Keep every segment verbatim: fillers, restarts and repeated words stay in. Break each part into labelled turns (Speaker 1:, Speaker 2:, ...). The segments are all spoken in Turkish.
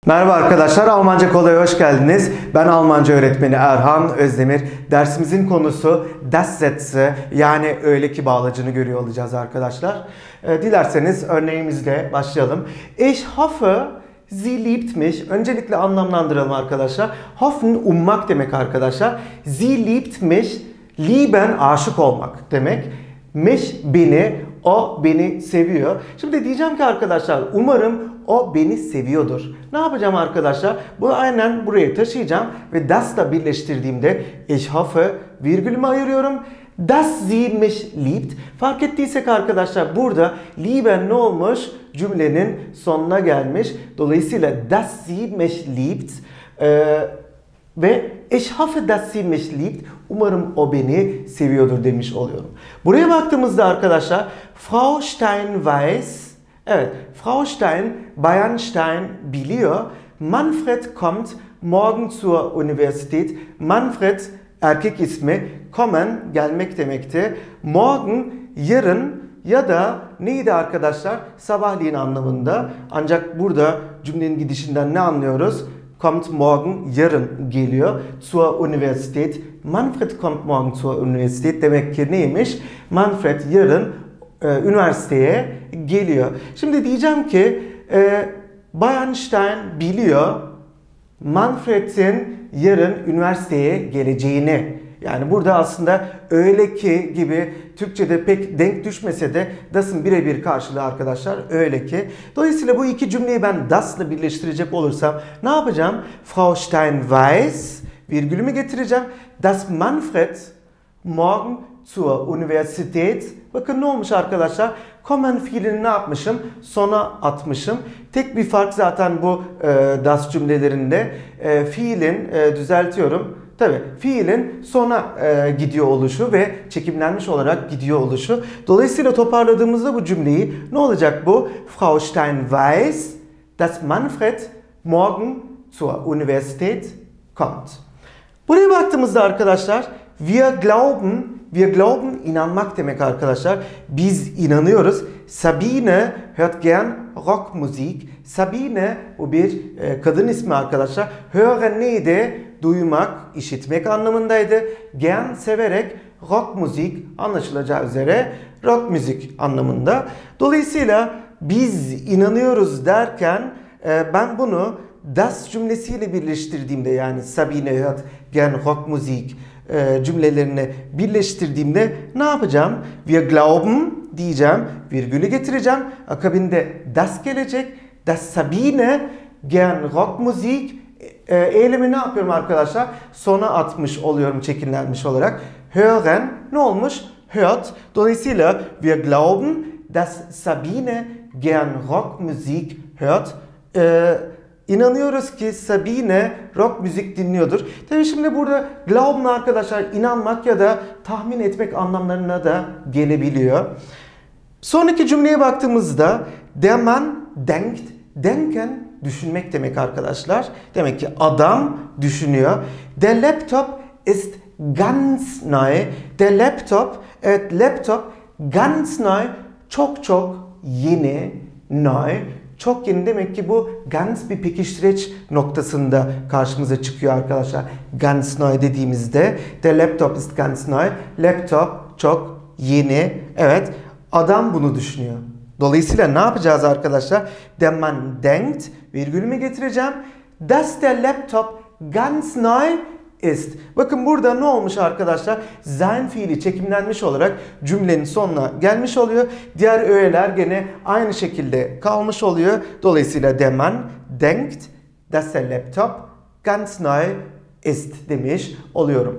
Speaker 1: Merhaba arkadaşlar, Almanca Kolay'a hoş geldiniz. Ben Almanca öğretmeni Erhan Özdemir. Dersimizin konusu das Sätze, yani öyle ki bağlacını görüyor olacağız arkadaşlar. E, dilerseniz örneğimizle başlayalım. Ich hoffe, Sie liebt mich. Öncelikle anlamlandıralım arkadaşlar. Hoffen ummak demek arkadaşlar. Sie liebt mich, lieben aşık olmak demek. Mich beni, o beni seviyor. Şimdi diyeceğim ki arkadaşlar, umarım o beni seviyordur. Ne yapacağım arkadaşlar? Bunu aynen buraya taşıyacağım ve das'la birleştirdiğimde ich hoffe virgülümü ayırıyorum. Dass sie mich liebt. Fark ettiysek arkadaşlar burada lieben ne olmuş? Cümlenin sonuna gelmiş. Dolayısıyla dass sie mich liebt ee, ve ich hoffe dass sie mich liebt. Umarım o beni seviyordur demiş oluyorum. Buraya baktığımızda arkadaşlar Frau Stein weiß. Evet, Frau Stein, Bayan Stein biliyor. Manfred kommt morgen zur Universität. Manfred erkek ismi. Kommen gelmek demekti. Morgen yarın ya da neydi arkadaşlar? Sabahleyin anlamında. Ancak burada cümlenin gidişinden ne anlıyoruz? Kommt morgen yarın geliyor. Zur Universität. Manfred kommt morgen zur Universität demek ki neymiş? Manfred yarın e, üniversiteye geliyor. Şimdi diyeceğim ki e, Bayan Stein biliyor Manfred'in yarın üniversiteye geleceğini. Yani burada aslında öyle ki gibi Türkçe'de pek denk düşmese de das'ın birebir karşılığı arkadaşlar öyle ki. Dolayısıyla bu iki cümleyi ben das'la birleştirecek olursam ne yapacağım? Frau Stein weiß virgülümü getireceğim. Das Manfred morgen zur Universität. Bakın ne olmuş arkadaşlar? Kommen fiilini ne yapmışım? Sona atmışım. Tek bir fark zaten bu e, das cümlelerinde e, fiilin e, düzeltiyorum. Tabii fiilin sona e, gidiyor oluşu ve çekimlenmiş olarak gidiyor oluşu. Dolayısıyla toparladığımızda bu cümleyi ne olacak bu? Frau Stein weiß, dass Manfred morgen zur Universität kommt. Buraya baktığımızda arkadaşlar wir glauben, wir glauben inanmak demek arkadaşlar. Biz inanıyoruz. Sabine hört gern Rockmusik. Sabine bu bir e, kadın ismi arkadaşlar. Hören neydi? Duymak, işitmek anlamındaydı. Gern severek rock müzik anlaşılacağı üzere rock müzik anlamında. Dolayısıyla biz inanıyoruz derken e, ben bunu das cümlesiyle birleştirdiğimde yani Sabine hört gern rock müzik e, cümlelerini birleştirdiğimde ne yapacağım? Wir glauben diyeceğim, virgülü getireceğim. Akabinde das gelecek. Das Sabine gern rock müzik E, eylemi ne yapıyorum arkadaşlar? Sona atmış oluyorum çekimlenmiş olarak. Hören ne olmuş? Hört. Dolayısıyla wir glauben, dass Sabine gern Rockmusik hört. E, inanıyoruz ki Sabine rock müzik dinliyordur. Tabii şimdi burada glauben arkadaşlar inanmak ya da tahmin etmek anlamlarına da gelebiliyor. Sonraki cümleye baktığımızda der Mann denkt, denken düşünmek demek arkadaşlar. Demek ki adam düşünüyor. Der Laptop ist ganz neu. Der Laptop, evet laptop ganz neu, çok çok yeni, neu. Çok yeni demek ki bu ganz bir pekiştireç noktasında karşımıza çıkıyor arkadaşlar. Ganz neu dediğimizde der Laptop ist ganz neu. Laptop çok yeni. Evet, adam bunu düşünüyor. Dolayısıyla ne yapacağız arkadaşlar? Der Mann denkt, virgülümü getireceğim. Dass der Laptop ganz neu ist. Bakın burada ne olmuş arkadaşlar? Sein fiili çekimlenmiş olarak cümlenin sonuna gelmiş oluyor. Diğer öğeler gene aynı şekilde kalmış oluyor. Dolayısıyla der Mann denkt, dass der Laptop ganz neu ist demiş oluyorum.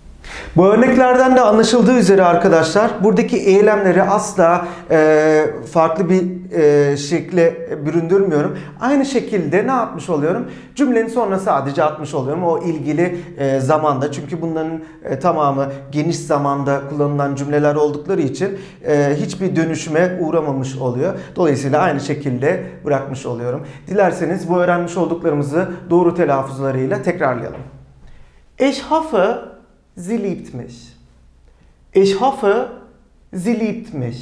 Speaker 1: Bu örneklerden de anlaşıldığı üzere arkadaşlar buradaki eylemleri asla e, farklı bir e, şekle büründürmüyorum. Aynı şekilde ne yapmış oluyorum? Cümlenin sonuna sadece atmış oluyorum o ilgili e, zamanda. Çünkü bunların e, tamamı geniş zamanda kullanılan cümleler oldukları için e, hiçbir dönüşüme uğramamış oluyor. Dolayısıyla aynı şekilde bırakmış oluyorum. Dilerseniz bu öğrenmiş olduklarımızı doğru telaffuzlarıyla tekrarlayalım. Ich hoffe, Sie liebt mich. Ich hoffe, sie liebt mich.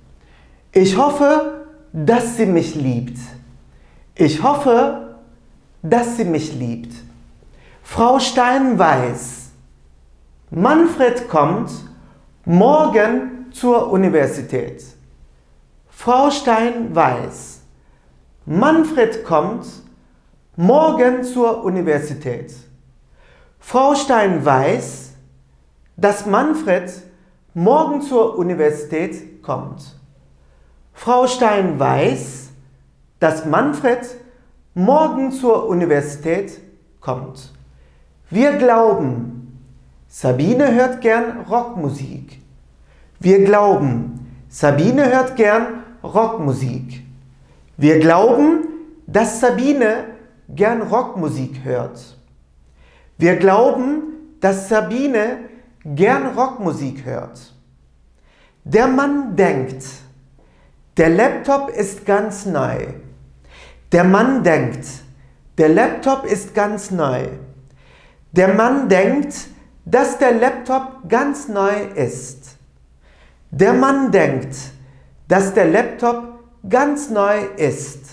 Speaker 1: Ich hoffe, dass sie mich liebt. Ich hoffe, dass sie mich liebt. Frau Stein weiß, Manfred kommt morgen zur Universität. Frau Stein weiß, Manfred kommt morgen zur Universität. Frau Stein weiß, dass Manfred morgen zur Universität kommt. Frau Stein weiß, dass Manfred morgen zur Universität kommt. Wir glauben, Sabine hört gern Rockmusik. Wir glauben, Sabine hört gern Rockmusik. Wir glauben, dass Sabine gern Rockmusik hört. Wir glauben, dass Sabine gern Rockmusik hört. Der Mann denkt, der Laptop ist ganz neu. Der Mann denkt, der Laptop ist ganz neu. Der Mann denkt, dass der Laptop ganz neu ist. Der Mann denkt, dass der Laptop ganz neu ist.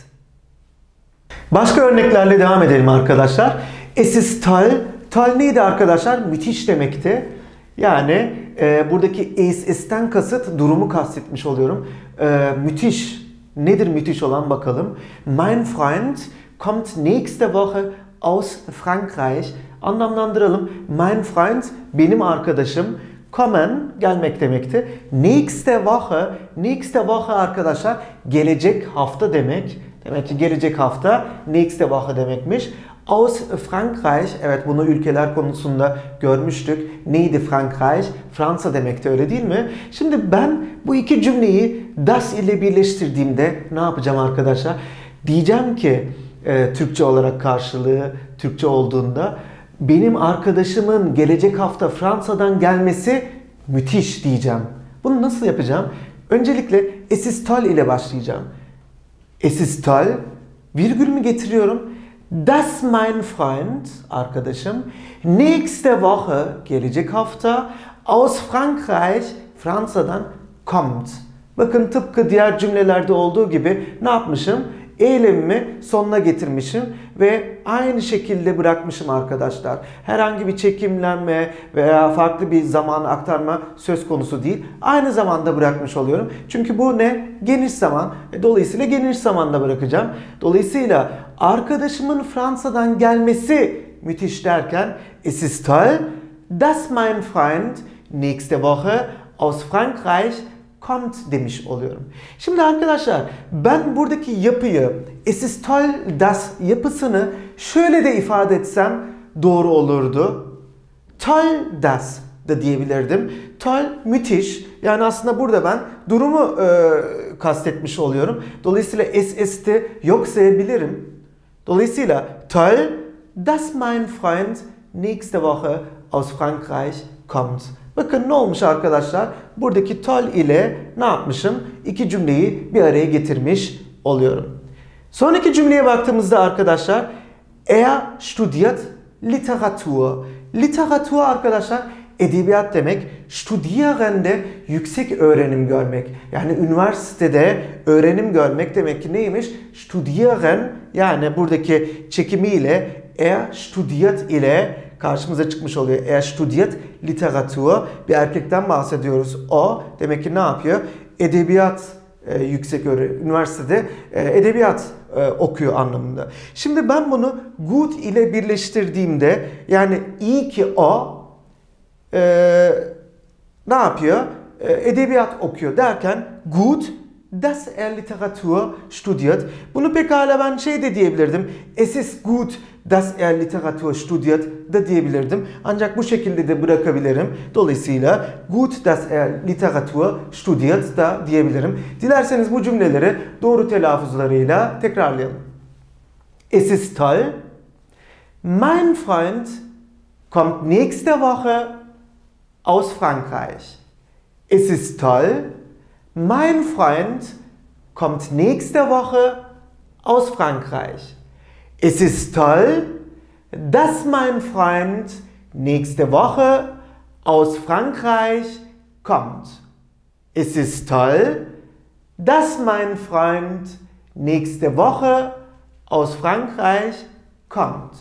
Speaker 1: Başka örneklerle devam edelim arkadaşlar. Es ist toll. Toll neydi arkadaşlar? Müthiş demekti. Yani e, buradaki es ist'ten kasıt durumu kastetmiş oluyorum. E, müthiş. Nedir müthiş olan bakalım. Mein Freund kommt nächste Woche aus Frankreich. Anlamlandıralım. Mein Freund benim arkadaşım. Kommen gelmek demekti. Nächste Woche, nächste Woche arkadaşlar gelecek hafta demek. Demek ki gelecek hafta nächste Woche demekmiş. Aus Frankreich, evet bunu ülkeler konusunda görmüştük. Neydi Frankreich? Fransa demekti, öyle değil mi? Şimdi ben bu iki cümleyi das ile birleştirdiğimde ne yapacağım arkadaşlar? Diyeceğim ki e, Türkçe olarak karşılığı Türkçe olduğunda benim arkadaşımın gelecek hafta Fransa'dan gelmesi müthiş diyeceğim. Bunu nasıl yapacağım? Öncelikle es ist toll ile başlayacağım. Es ist toll, virgülümü getiriyorum. Dass mein Freund, arkadaşım, nächste Woche, gelecek hafta, aus Frankreich, Fransa'dan kommt. Bakın tıpkı diğer cümlelerde olduğu gibi ne yapmışım? Eylemimi sonuna getirmişim ve aynı şekilde bırakmışım arkadaşlar. Herhangi bir çekimlenme veya farklı bir zaman aktarma söz konusu değil. Aynı zamanda bırakmış oluyorum. Çünkü bu ne? Geniş zaman. Dolayısıyla geniş zamanda bırakacağım. Dolayısıyla arkadaşımın Fransa'dan gelmesi müthiş derken es ist toll, dass mein Freund nächste Woche aus Frankreich kommt demiş oluyorum. Şimdi arkadaşlar ben buradaki yapıyı es ist toll das yapısını şöyle de ifade etsem doğru olurdu. Toll das da diyebilirdim. Toll müthiş. Yani aslında burada ben durumu e, kastetmiş oluyorum. Dolayısıyla es ist'i yok sayabilirim. Dolayısıyla toll, dass mein Freund nächste Woche aus Frankreich kommt. Bakın ne olmuş arkadaşlar? Buradaki toll ile ne yapmışım? İki cümleyi bir araya getirmiş oluyorum. Sonraki cümleye baktığımızda arkadaşlar er studiert Literatur. Literatur arkadaşlar edebiyat demek. Studieren de yüksek öğrenim görmek. Yani üniversitede öğrenim görmek demek ki neymiş? Studieren, yani buradaki çekimiyle er studiert ile karşımıza çıkmış oluyor. Er studiert Literatur. Bir erkekten bahsediyoruz. O demek ki ne yapıyor? Edebiyat e, yüksek öğrenim, üniversitede e, edebiyat e, okuyor anlamında. Şimdi ben bunu gut ile birleştirdiğimde, yani iyi ki o e, ne yapıyor? E, edebiyat okuyor derken gut, dass er Literatur studiert. Bunu pekala ben şey de diyebilirdim. Es ist gut, dass er Literatur studiert da diyebilirdim. Ancak bu şekilde de bırakabilirim. Dolayısıyla gut, dass er Literatur studiert da diyebilirim. Dilerseniz bu cümleleri doğru telaffuzlarıyla tekrarlayalım. Es ist toll. Mein Freund kommt nächste Woche aus Frankreich. Es ist toll. Mein Freund kommt nächste Woche aus Frankreich. Es ist toll, dass mein Freund nächste Woche aus Frankreich kommt. Es ist toll, dass mein Freund nächste Woche aus Frankreich kommt.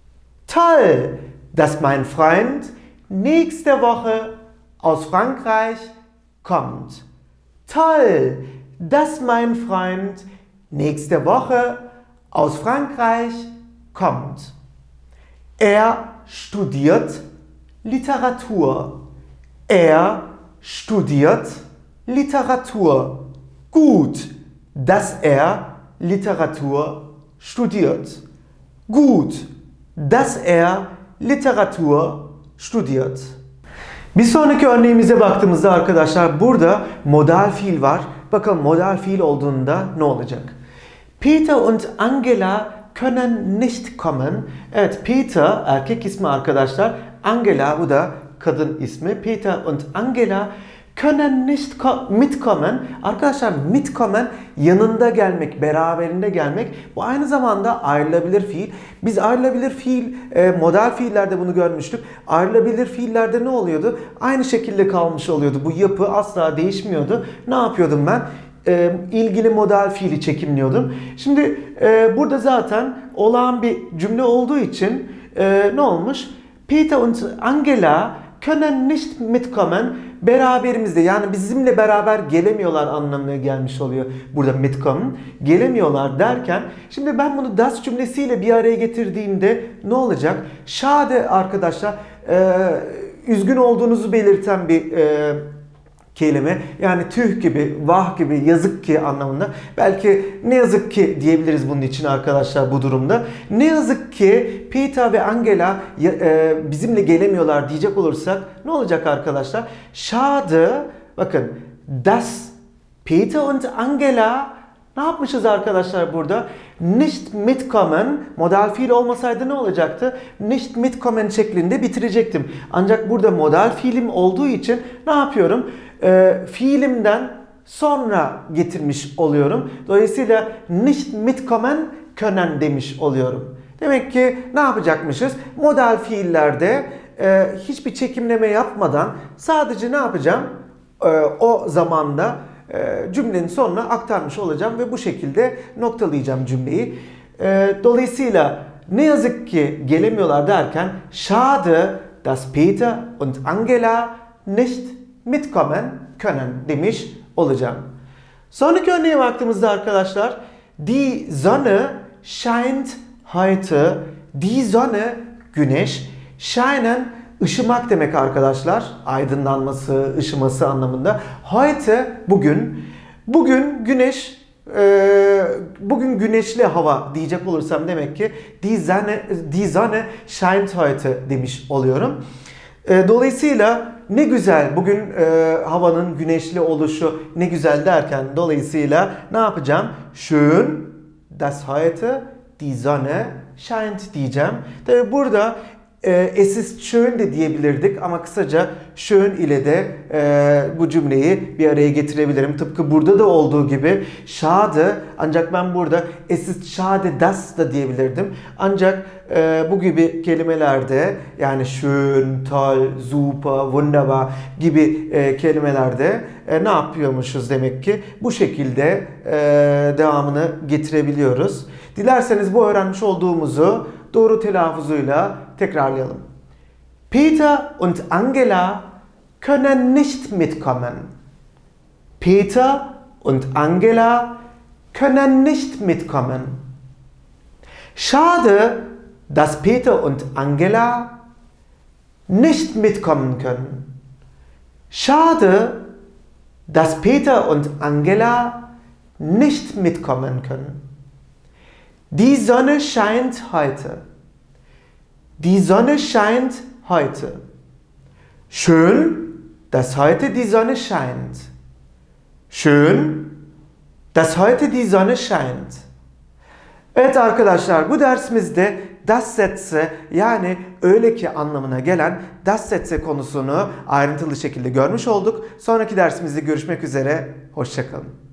Speaker 1: Toll, dass mein Freund nächste Woche aus Frankreich kommt. Toll, dass mein Freund nächste Woche aus Frankreich kommt. Er studiert Literatur. Er studiert Literatur. Gut, dass er Literatur studiert. Gut, dass er Literatur studiert. Bir sonraki örneğimize baktığımızda arkadaşlar burada modal fiil var. Bakalım modal fiil olduğunda ne olacak? Peter und Angela können nicht kommen. Evet, Peter erkek ismi arkadaşlar. Angela bu da kadın ismi. Peter und Angela können nicht mitkommen. Arkadaşlar mitkommen yanında gelmek, beraberinde gelmek. Bu aynı zamanda ayrılabilir fiil. Biz ayrılabilir fiil, e, modal fiillerde bunu görmüştük. Ayrılabilir fiillerde ne oluyordu? Aynı şekilde kalmış oluyordu. Bu yapı asla değişmiyordu. Ne yapıyordum ben? E, ilgili modal fiili çekimliyordum. Şimdi e, burada zaten olağan bir cümle olduğu için e, ne olmuş? Peter und Angela können nicht mitkommen. Beraberimizde, yani bizimle beraber gelemiyorlar anlamına gelmiş oluyor burada mitkommen. Gelemiyorlar derken şimdi ben bunu das cümlesiyle bir araya getirdiğimde ne olacak? Schade arkadaşlar e, üzgün olduğunuzu belirten bir e, kelime. Yani tüh gibi, vah gibi, yazık ki anlamında. Belki ne yazık ki diyebiliriz bunun için arkadaşlar bu durumda. Ne yazık ki Peter ve Angela e, bizimle gelemiyorlar diyecek olursak ne olacak arkadaşlar? Schade, bakın, dass Peter und Angela ne yapmışız arkadaşlar burada? Nicht mitkommen, modal fiil olmasaydı ne olacaktı? Nicht mitkommen şeklinde bitirecektim. Ancak burada modal fiilim olduğu için ne yapıyorum? E, fiilimden sonra getirmiş oluyorum. Dolayısıyla nicht mitkommen können demiş oluyorum. Demek ki ne yapacakmışız? Modal fiillerde e, hiçbir çekimleme yapmadan sadece ne yapacağım? E, o zamanda e, cümlenin sonuna aktarmış olacağım ve bu şekilde noktalayacağım cümleyi. E, dolayısıyla ne yazık ki gelemiyorlar derken schade, dass Peter und Angela nicht mitkommen können demiş olacağım. Sonraki örneğe baktığımızda arkadaşlar die Sonne scheint heute. Die Sonne güneş. Scheinen ışımak demek arkadaşlar. Aydınlanması, ışıması anlamında. Heute bugün. Bugün güneş, e, bugün güneşli hava diyecek olursam demek ki die Sonne, die Sonne scheint heute demiş oluyorum. E, dolayısıyla ne güzel bugün e, havanın güneşli oluşu ne güzel derken dolayısıyla ne yapacağım? Schön, dass heute die Sonne scheint diyeceğim. Tabi burada e, es ist schön de diyebilirdik ama kısaca schön ile de e, bu cümleyi bir araya getirebilirim. Tıpkı burada da olduğu gibi schade, ancak ben burada es ist schade dass da diyebilirdim. Ancak e, bu gibi kelimelerde yani schön, toll, super, wunderbar gibi e, kelimelerde e, ne yapıyormuşuz demek ki? Bu şekilde e, devamını getirebiliyoruz. Dilerseniz bu öğrenmiş olduğumuzu doğru telaffuzuyla tekrarlayalım. Peter und Angela können nicht mitkommen. Peter und Angela können nicht mitkommen. Schade, dass Peter und Angela nicht mitkommen können. Schade, dass Peter und Angela nicht mitkommen können. Die Sonne scheint heute. Die Sonne scheint heute. Schön, dass heute die Sonne scheint. Schön, dass heute die Sonne scheint. Evet arkadaşlar, bu dersimizde das Sätze yani öyle ki anlamına gelen das Sätze konusunu ayrıntılı şekilde görmüş olduk. Sonraki dersimizde görüşmek üzere. Hoşça kalın.